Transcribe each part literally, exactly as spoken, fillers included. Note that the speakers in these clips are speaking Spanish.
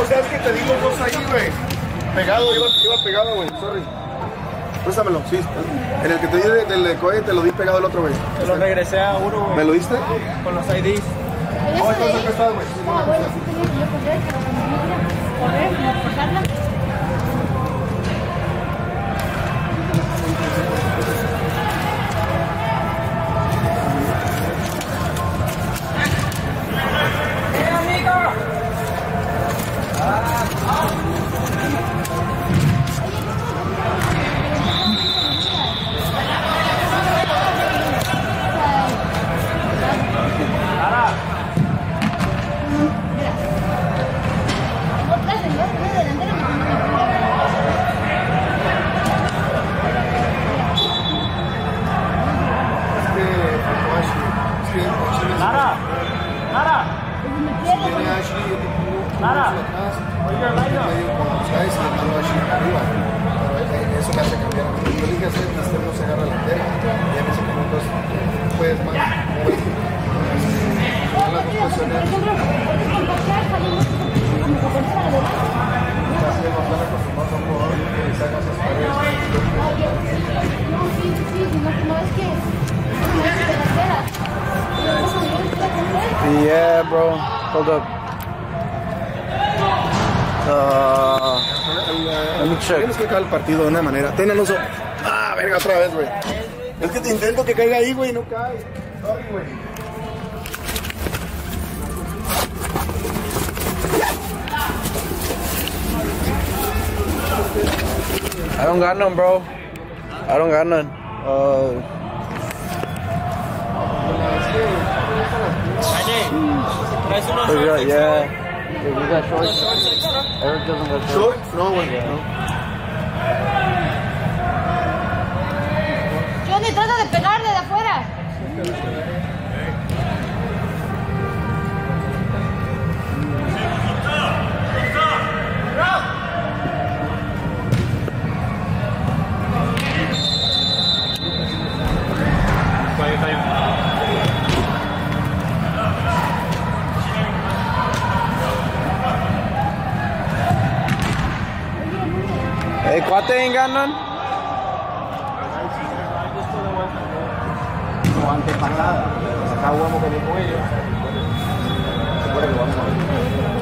sea, es que te di los dos ahí, güey. Pegado, iba, iba pegado, güey. Sorry. Préstamelo, sí. En el que te di del de, de cohete te lo di pegado el otro, güey. Te lo regresé a uno, güey. ¿Me lo diste? Con los I Ds. No, entonces acá está, güey. Ah, bueno, sí tenía que yo correr, pero como no quería correr, no forzarla. Nara, Nara, Nara, oiga, Laila. Eso me hace cambiar. Yo dije hacer que este no se agarra la entera. Y en ese momento puedes más. Las dos posiciones. Casi nos van acostumbrados a un jugador que saca esas paredes. No, sí, sí, no, no es que no es que delantera. Yeah, bro. Hold up. Uh, let me check. Tienes que caer el partido de una manera. Ten el uso. Ah, verga, otra vez, güey. Es que te intento que caiga ahí, güey, no cae. Sorry, güey. I don't got none, bro. I don't got none. Uh, ¿Traes unos we got, shorts yeah. extra? Yeah, we got shorts. ¿Unos shorts extra? Eric doesn't got shorts. Short? No, güey. No. Johnny, trata de pegarle de afuera. Hey, Cuate ain't got none? O antepasada. Acá huevos que le con ellos. Se puede que lo vamos a ver.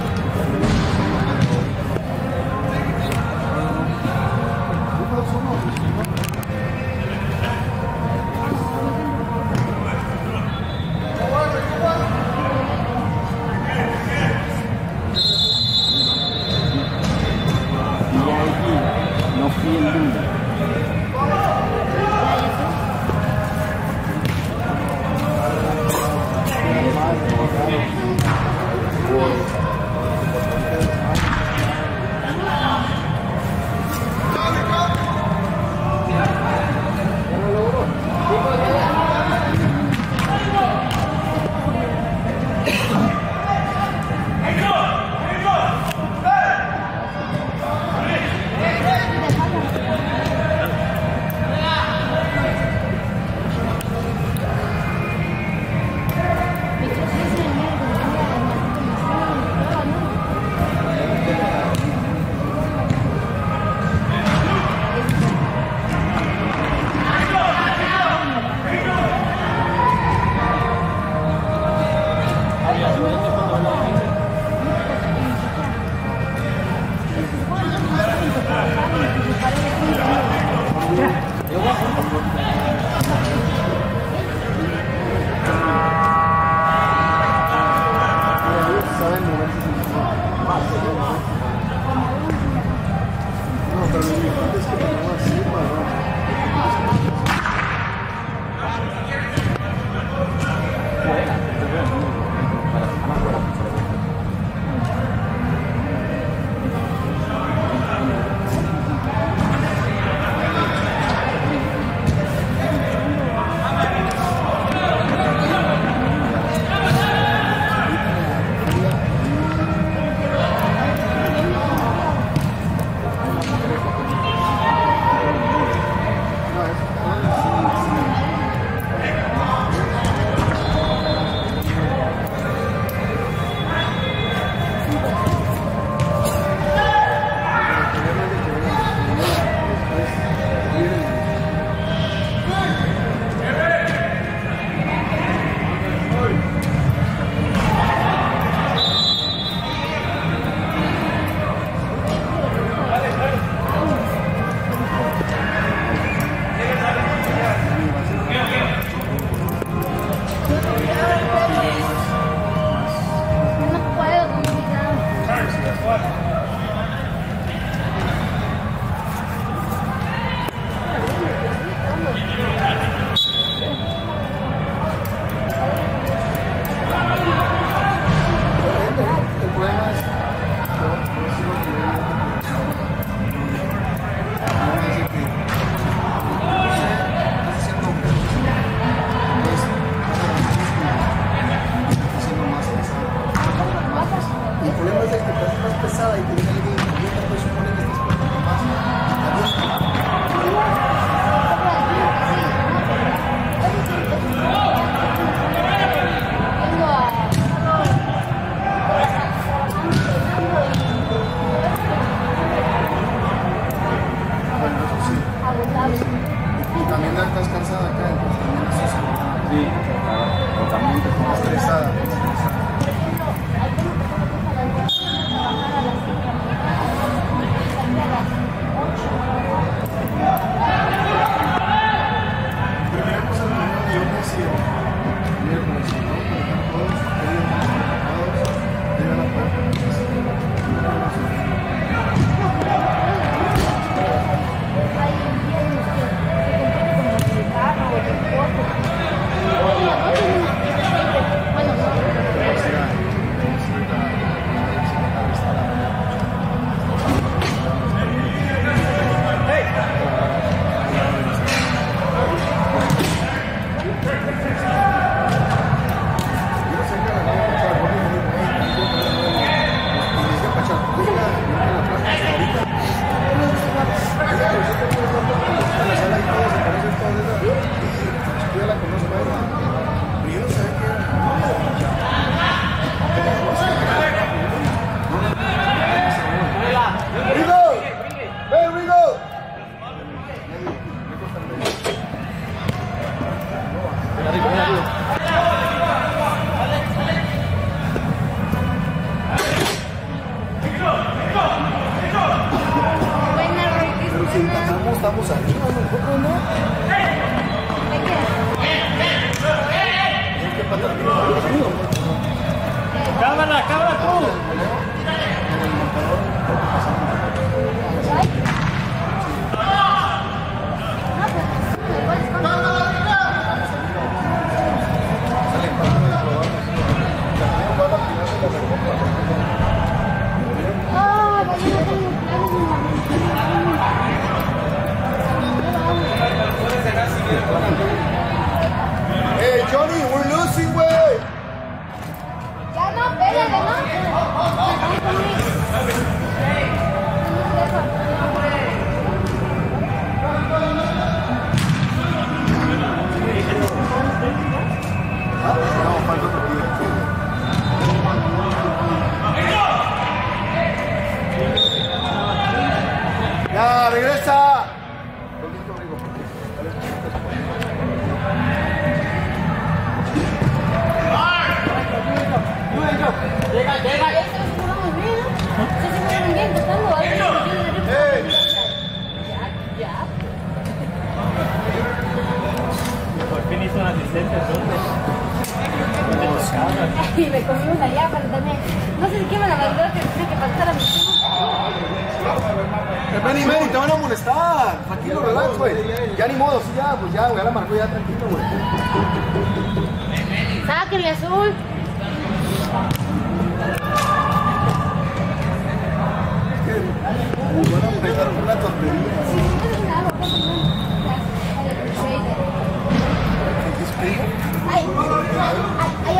No fui el mundo. El problema es de que te hace más pesada y te dice alguien que yo te supone que estás poniendo más. Bueno, eso sí. Y también ya estás cansada acá, entonces también eso sí. Sí, o también te estás estresada. Estamos arriba, nosotros no. Cámara, cámara tú. Hey Johnny, we're losing, güey. Ya no, pégale, No, falta otro tiro. Ya, regresa. Llega, llega. Por fin hizo una asistencia entonces. Y me comimos allá para también. No sé si qué me la mandó que tiene que pasar a mi Ven y ven y te van a molestar. Tranquilo, relax, güey. Ya ni modo, sí, ya, pues ya, güey, ya la marcó ya, tranquilo, güey. Sáquenle azul. Van a empezar con una tontería. Ay, ay,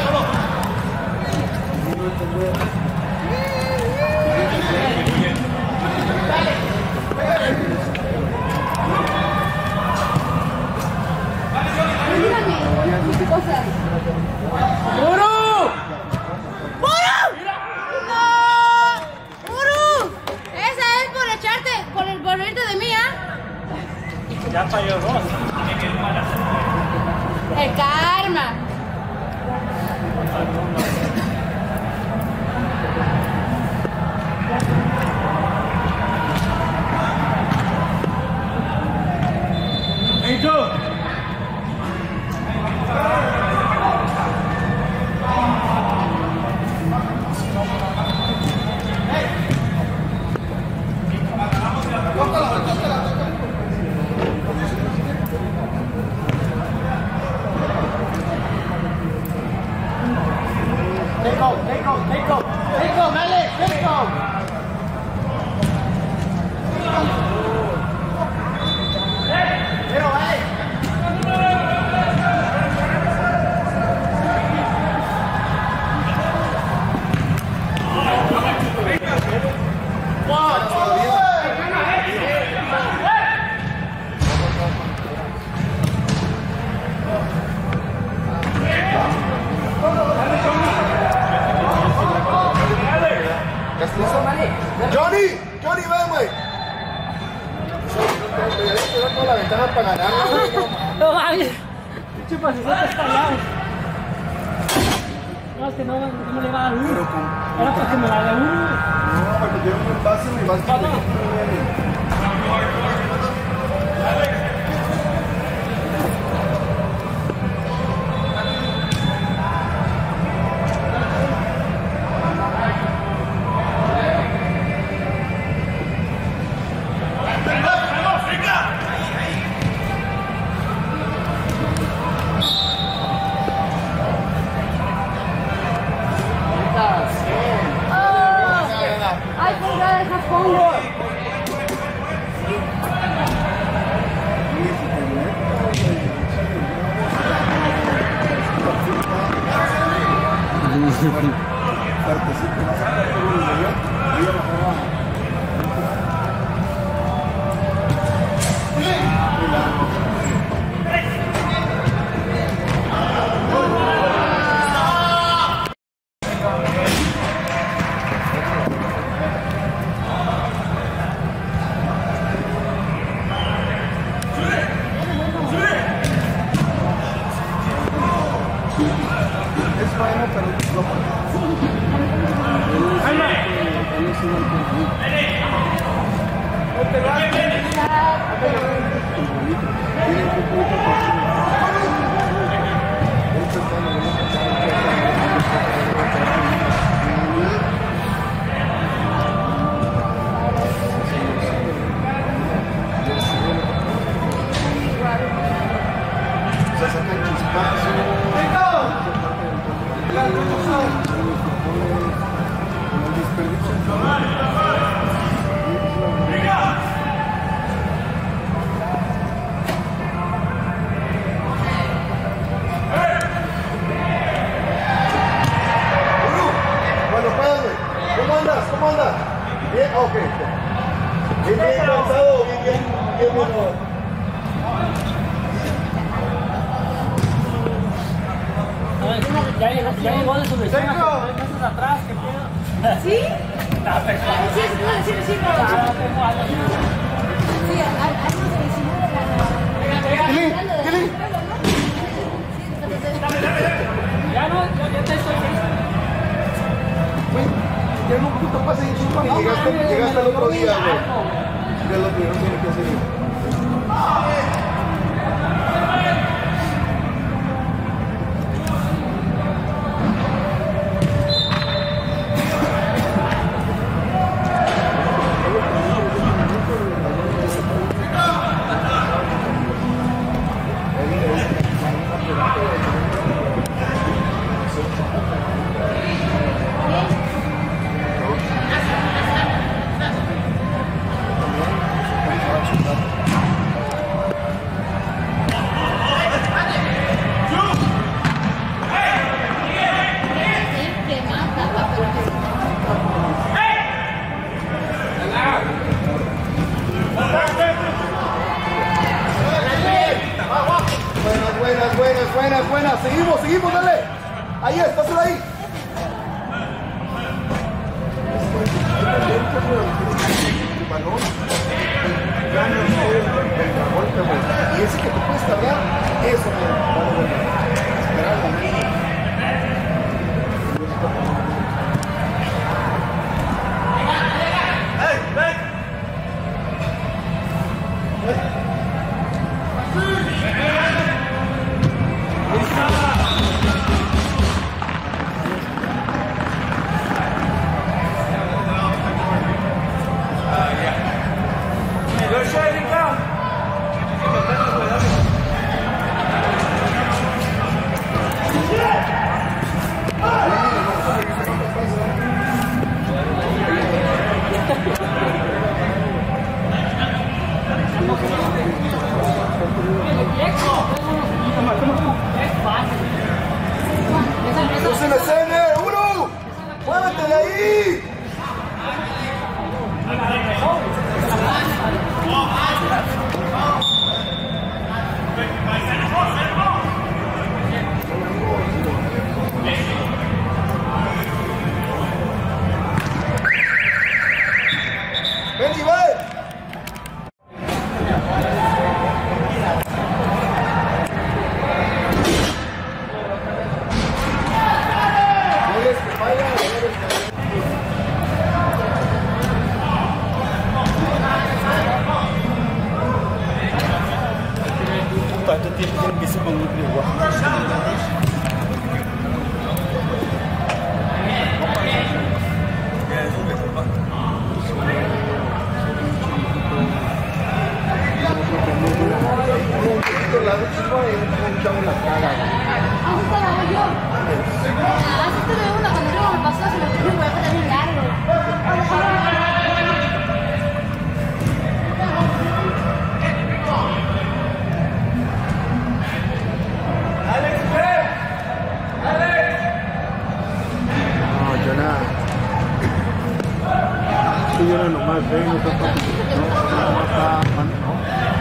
cosas. ¡Muru! ¡Muru! ¡No! ¡Muru! Esa es por echarte, por el volverte de mí, ¿ah? Ya falló dos. El karma. ¡Hecho! Take go, take go, take go, take go, Alex, take go. Pero, Alex. Johnny, Johnny, ven, güey. Toda la ventaja para ganarla, güey. No mames. Pinche pasecito está allá. No, es que no, no me le va a dar uno. Era para que me la dé uno. No, porque quiero un pase y vas a... Ay, pues ya deja pongo. Es bueno, pero no. Se sacan chispazos. Cuando puedas, güey. ¿Cómo andas? ¿Cómo andas? Bien, ok. Bien, bien cansado, bien, bien, bien, bien. Ya llegó, ya llegó de su lesión hace tres meses atrás, ¿qué pedo? ¿Sí? No, pero... Sí, sí, sí, sí, sí, no. Ah, tengo algo. Sí, hay unos vecinos de la... Kili, Kili. Ya no, ya, ya te estoy listo. Güey, dieron un puto pase y chingo y llegaste, llegaste al otro día, güey. Ya lo que no tiene que hacer. Buenas, buenas, buenas, buenas. Seguimos, seguimos, dale. Ahí está, solo ahí. El balón. Y ese que te puedes cargar, eso me esperar el momento. ¡No se me cene! ¡Uno! ¡Muévete de ahí! Este viene nomás, ven, no está fácil. No, no está, no.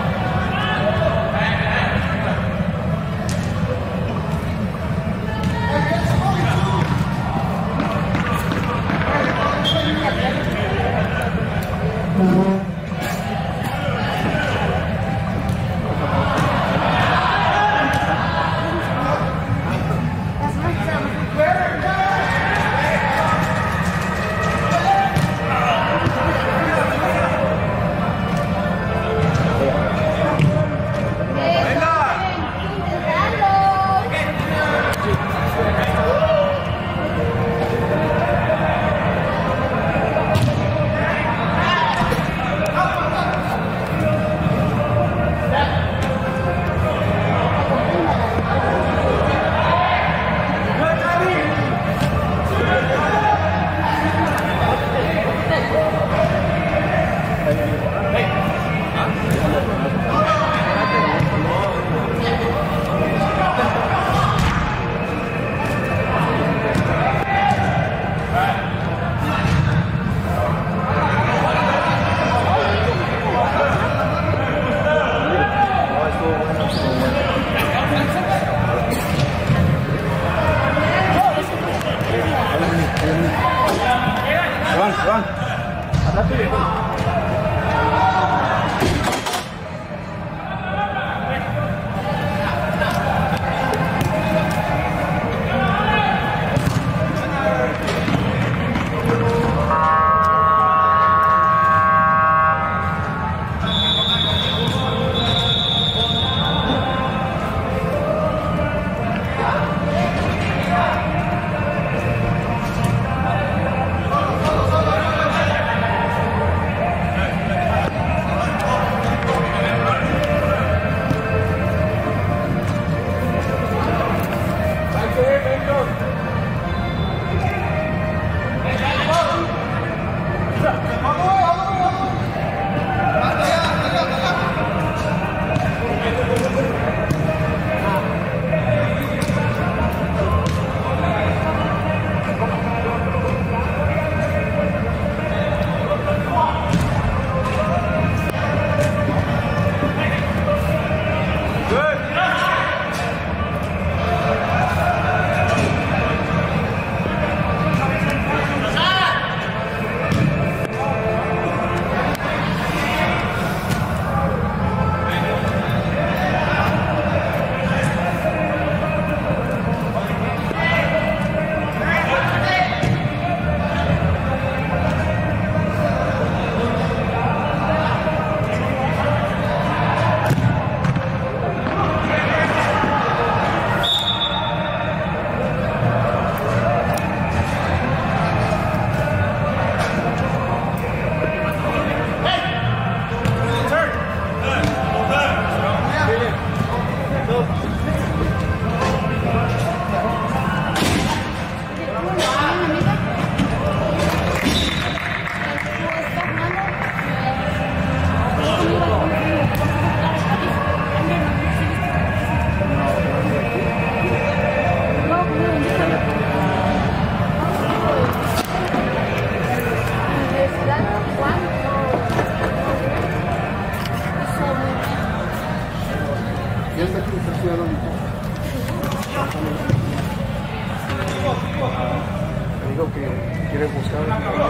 Dijo que quiere buscar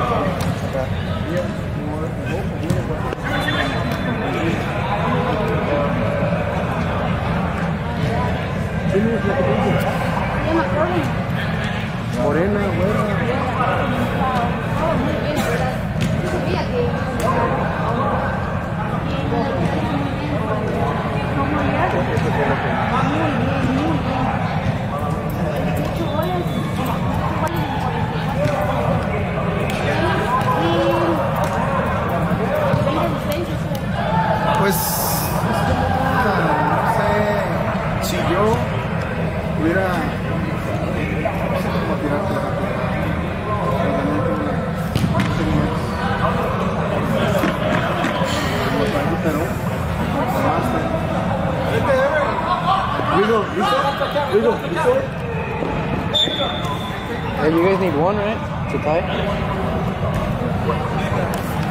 morena, pues no sé si yo hubiera no sé cómo tirarte la pero Rigo, Rigo, Rigo. Hey, you guys need one, right? To tie?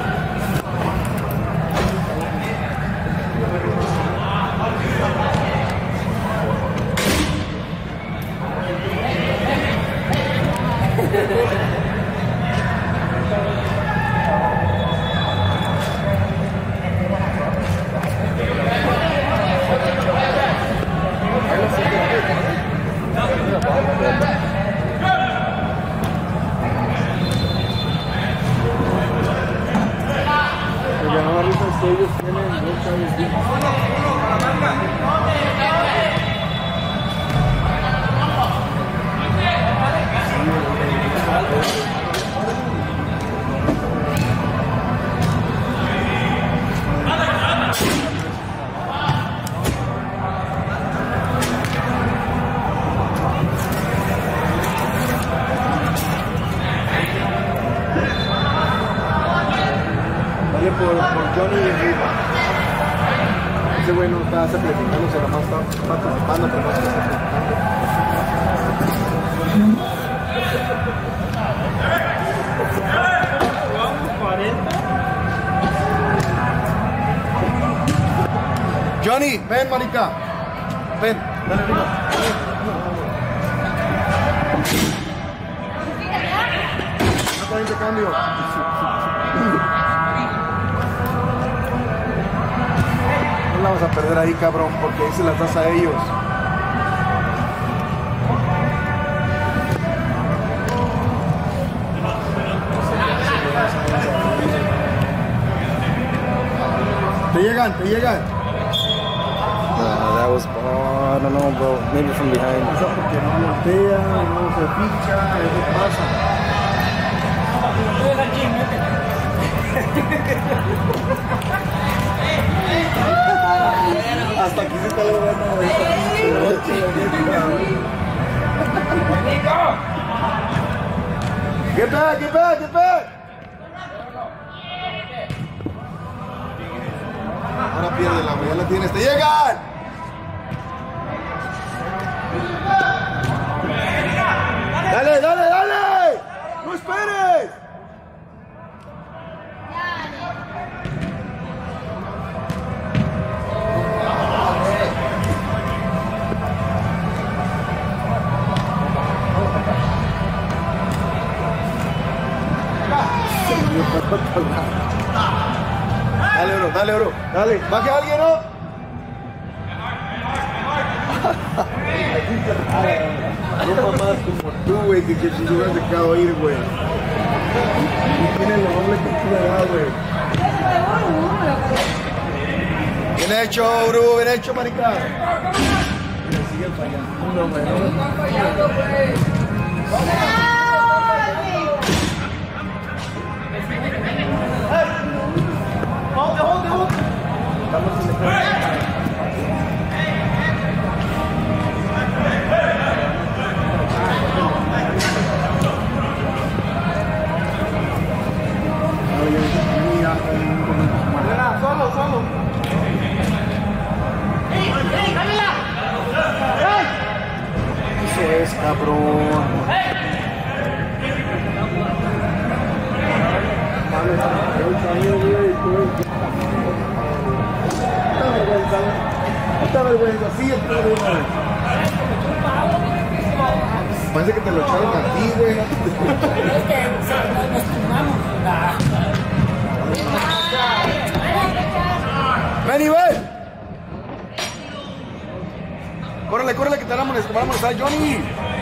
que ellos tienen dos años de Dale por, por Johnny y Riva. Ese güey no está sacrificándose, nomás está participando, pero no está sacrificando. Johnny, ven, marica. Ven, dale arriba. No está intercambio. No la vas a perder ahí, cabrón, porque ahí se las das a ellos. Te llegan, te llegan. Nah, that was, oh, I don't know, bro. Maybe from behind. Eso porque no voltea, no se ficha, eso pasa. Hasta aquí se está logrando esta pinche noche. Get back, get back, get back. Ahora pierde la, ya la tienes, te llegan. Dale, dale, dale. No esperes. Dale, bro, dale, bro, dale. Baje a alguien, ¿no? No mamás como tú, güey, que, que si se hubieras dejado ir, güey. Y tiene lo doble que tú le das, güey. Bien hecho, bro, bien hecho, marica. Me siguen fallando, güey. Solo, solo. Eso es, cabrón. Esta vergüenza, sí, esta vergüenza. Parece que te lo echaron a ti, güey. Es que nos turnamos. Ven y ven. Córrele, córrele, que te van a molestar, van a molestar a Johnny.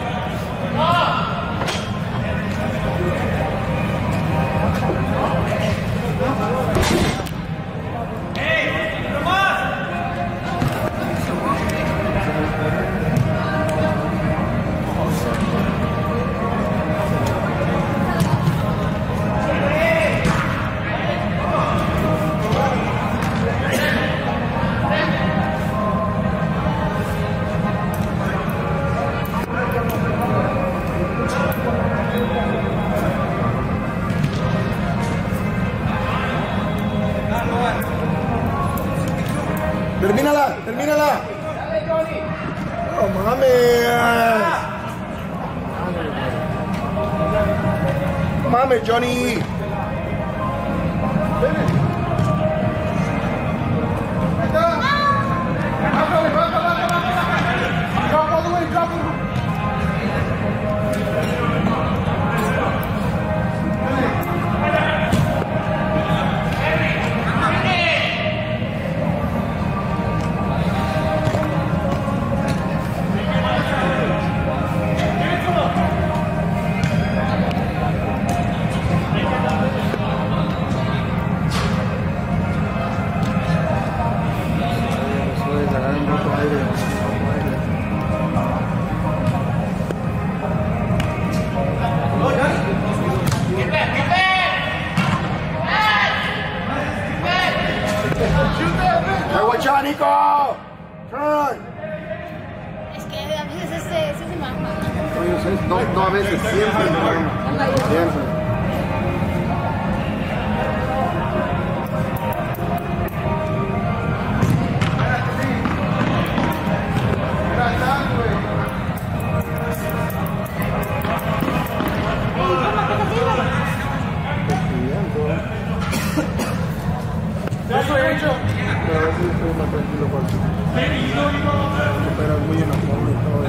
Termínala, termínala. No mames. No mames, Johnny. Drop all the way, drop all the way. ¡Hey, watch out, Nico! Turn! Es que a veces este, este se me baja. No, yo sé, no, no a veces, siempre. Siempre. Eso he hecho. Pero a veces estoy más tranquilo porque operas muy en la forma y todo.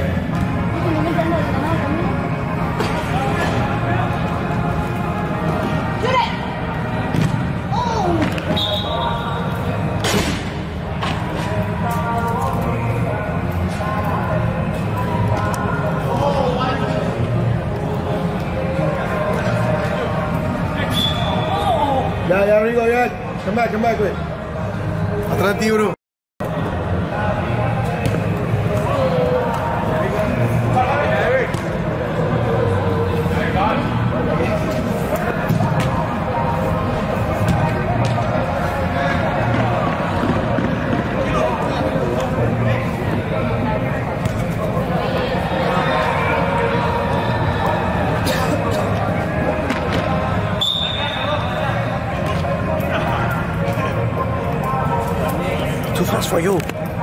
Ya, ya, Rigo, ya. Come back, come back, güey. Atrás de ti, bro. Too fast for you.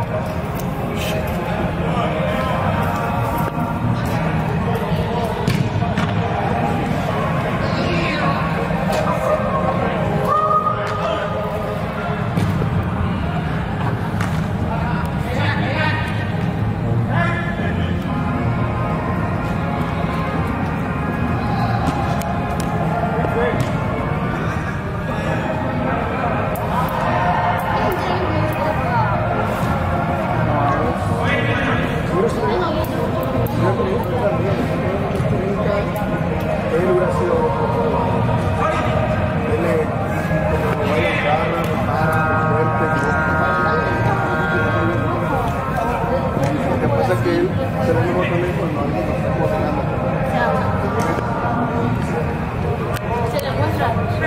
Se le muestra.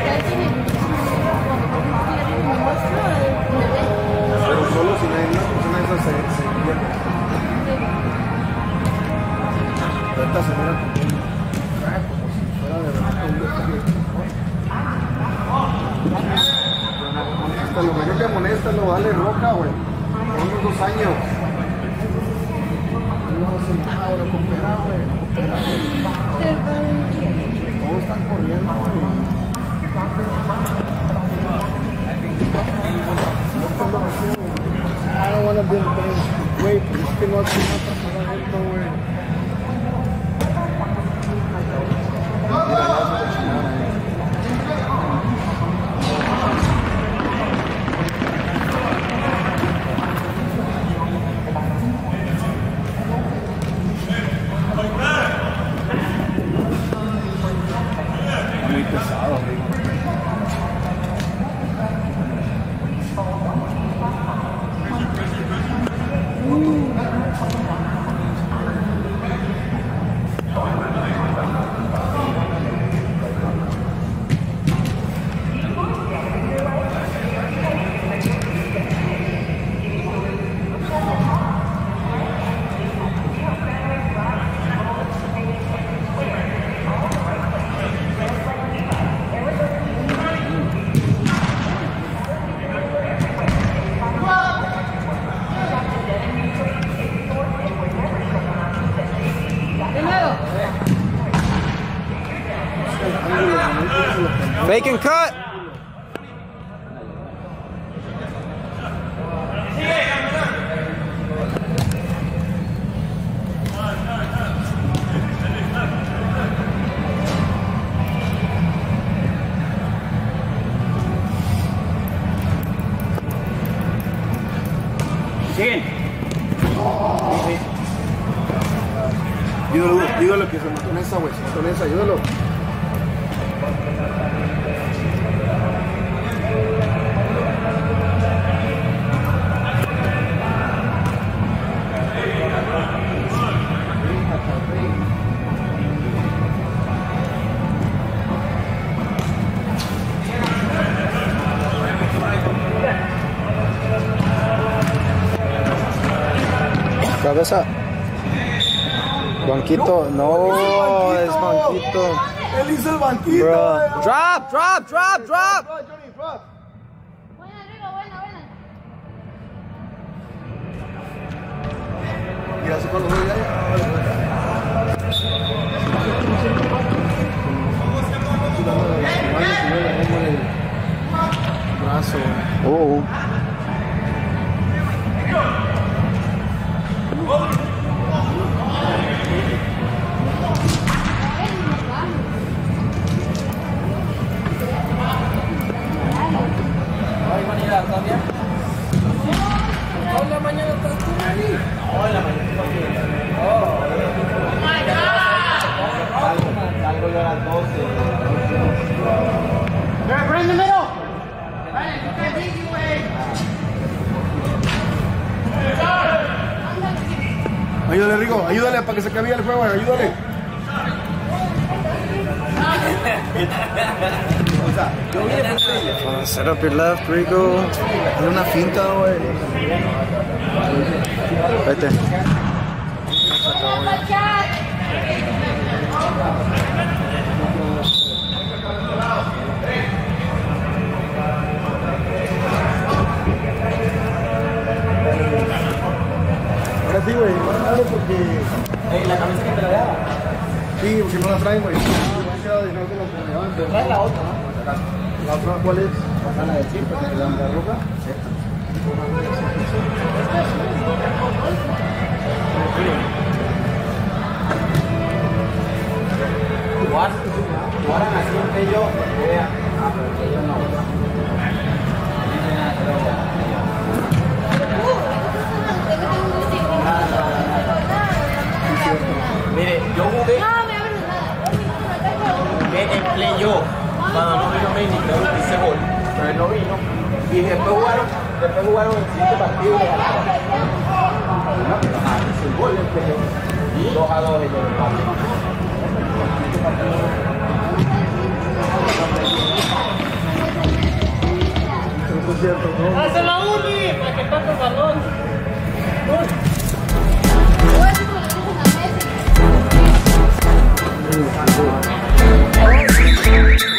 Pero solo si hay una persona esa se, se pierde. Ahorita se mira como un crack, como si fuera de verdad un desastre. Hasta lo mejor que amonéstalo, dale roca, güey. Por unos dos años. No hace nada, güey, coopera, güey. Coopera, güey. Todos están corriendo, güey. I don't want to be the Güey, es que no hace nada para esto, güey. Muy pesado, güey. Fake and cut. Siguen. Dígalo, dígalo que se mató en esa, güey. Se mató en esa, ayúdalo. cabeza. Banquito, no, es banquito. Él hizo el banquito. Bro. eh. Drop, drop, drop, drop. Drop, Johnny, drop. Buena, Rigo, buena, buena. Mira, se colocó ya. Brazo. Oh. Salgo yo a las doce. They're right in the middle. Right, you can't beat you, Wade. Ayúdale, Rigo, ayúdale para que se cambie el juego, ayúdale. Uh, set up your left, Rigo. Dale una finta, güey. Vete. Ahora sí, güey, dale porque... Eh, la camisa que te la daba. Sí, porque no la traen, güey. Trae la otra, ¿no? ¿La otra cuál es? La de siempre, que la de roja. Igual, igual así que yo, vea, ah, pero que yo no. Mire, yo jugué, No, me abres nada. jugué en play yo, cuando no vino Messi, creo que hice gol, pero él no vino. Y después jugaron, después jugaron el siguiente partido de la hizo el gol en play yo. Y dos a dos en el empate. Hace la uni para que toque el balón. Voy a decir que le dicen a Messi.